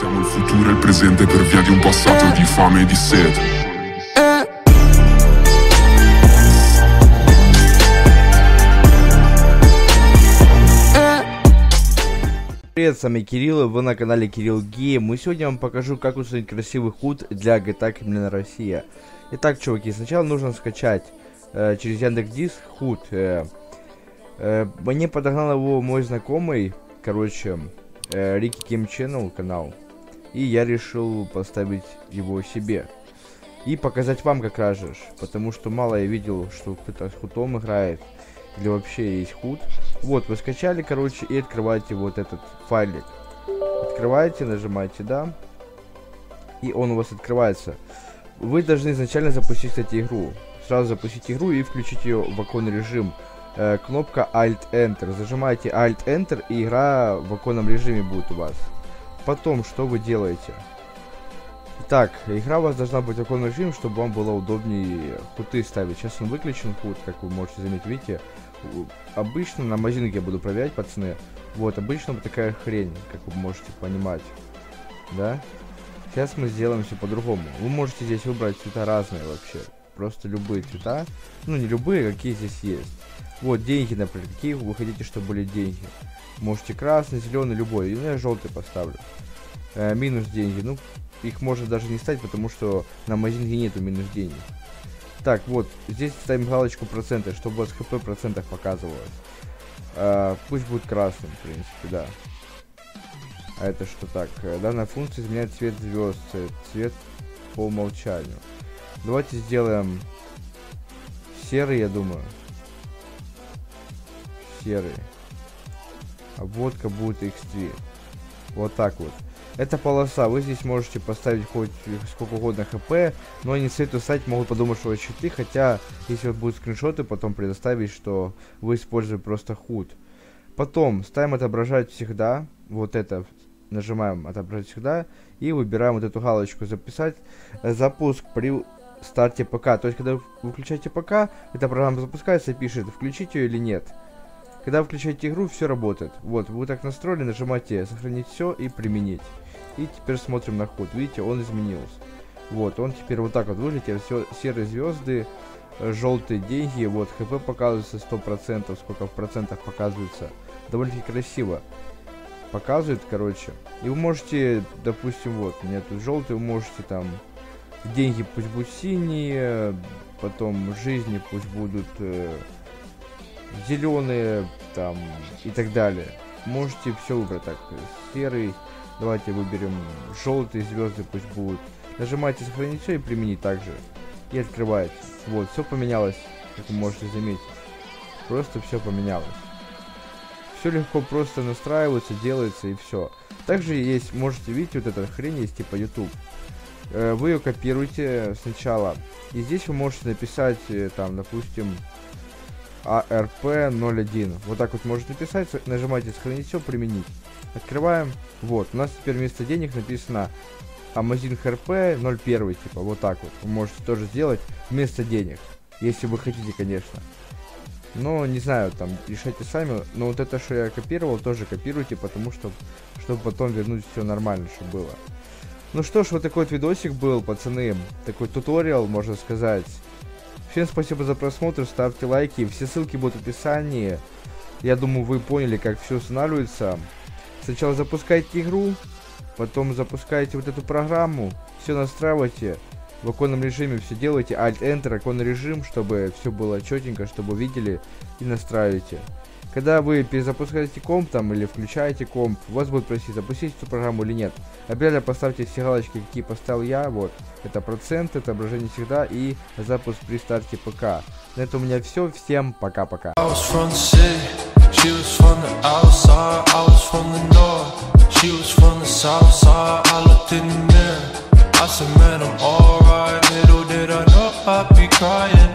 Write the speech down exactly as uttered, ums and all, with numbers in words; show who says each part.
Speaker 1: Siamo il futuro e il presente per via di un passato di fame e di sete.
Speaker 2: Привет, с вами Кирилл, вы на канале Кирилл Гейм. И сегодня я вам покажу, как установить красивый худ для джи ти эй Кремлина Россия. Итак, чуваки, сначала нужно скачать э, через Яндекс.Диск худ. Э, э, мне подогнал его мой знакомый, короче, э, Рики Гейм Channel канал. И я решил поставить его себе. И показать вам как раз же, потому что мало я видел, что кто-то с худом играет. Или вообще есть худ. Вот, вы скачали, короче, и открываете вот этот файлик. Открываете, нажимаете «Да». И он у вас открывается. Вы должны изначально запустить, кстати, игру. Сразу запустить игру и включить ее в оконный режим. Э, кнопка Alt-Enter. Зажимаете Alt-Enter, и игра в оконном режиме будет у вас. Потом, что вы делаете? Так, игра у вас должна быть в оконном режиме, чтобы вам было удобнее хуты ставить. Сейчас он выключен, худ, как вы можете заметить, видите. Обычно на магазинке я буду проверять, пацаны. Вот, обычно вот такая хрень, как вы можете понимать. Да? Сейчас мы сделаем все по-другому. Вы можете здесь выбрать цвета разные вообще. Просто любые цвета. Ну, не любые, какие здесь есть. Вот, деньги, например. Какие вы хотите, чтобы были деньги? Можете красный, зеленый, любой. И ну, я желтый поставлю. Э, минус деньги. Ну, их можно даже не ставить, потому что на магазинке нету минус денег. Так, вот, здесь ставим галочку проценты, чтобы у вас хп в процентах показывалось. А, пусть будет красным, в принципе, да. А это что так? Данная функция изменяет цвет звезд, цвет по умолчанию. Давайте сделаем серый, я думаю. Серый. Обводка будет икс три. Вот так вот. Это полоса, вы здесь можете поставить хоть сколько угодно хп, но не советую ставить, могут подумать, что это щиты, хотя, если вот будут скриншоты, потом предоставить, что вы используете просто худ. Потом ставим отображать всегда, вот это, нажимаем отображать всегда, и выбираем вот эту галочку записать, запуск при старте ПК, то есть, когда вы выключаете ПК, эта программа запускается и пишет, включить ее или нет. Когда вы включаете игру, все работает. Вот, вы так настроили, нажимаете сохранить все и применить. И теперь смотрим на худ. Видите, он изменился. Вот, он теперь вот так вот выглядит. Все серые звезды, желтые деньги. Вот, хп показывается сто процентов, сколько в процентах показывается. Довольно-таки красиво показывает, короче. И вы можете, допустим, вот, у меня тут желтый, вы можете там, деньги пусть будут синие, потом жизни пусть будут... Э, зеленые там и так далее. Можете все выбрать. Так, серый, давайте выберем желтые звезды, пусть будут. Нажимаете сохранить все и применить также. И открываете. Вот, все поменялось, как вы можете заметить. Просто все поменялось. Все легко просто настраивается, делается и все. Также есть, можете видеть, вот эта хрень есть типа YouTube. Вы ее копируете сначала. И здесь вы можете написать там, допустим, а эр пи ноль один. Вот так вот можете написать, нажимаете сохранить все, применить. Открываем. Вот, у нас теперь вместо денег написано Amazing эр пи ноль один, типа, вот так вот. Вы можете тоже сделать вместо денег, если вы хотите, конечно. Но, не знаю, там, решайте сами. Но вот это, что я копировал, тоже копируйте, потому что, чтобы потом вернуть все нормально, чтобы было. Ну что ж, вот такой вот видосик был, пацаны. Такой туториал, можно сказать. Всем спасибо за просмотр, ставьте лайки, все ссылки будут в описании. Я думаю, вы поняли, как все устанавливается. Сначала запускайте игру, потом запускаете вот эту программу, все настраивайте, в оконном режиме все делайте, Alt-Enter, оконный режим, чтобы все было четенько, чтобы видели, и настраиваете. Когда вы перезапускаете комп там или включаете комп, вас будет просить, запустить эту программу или нет. Обязательно поставьте все галочки, какие поставил я, вот. Это процент, отображение всегда и запуск при старте ПК. На этом у меня все, всем пока-пока. I said, man, I'm alright, little did I know I'd be crying.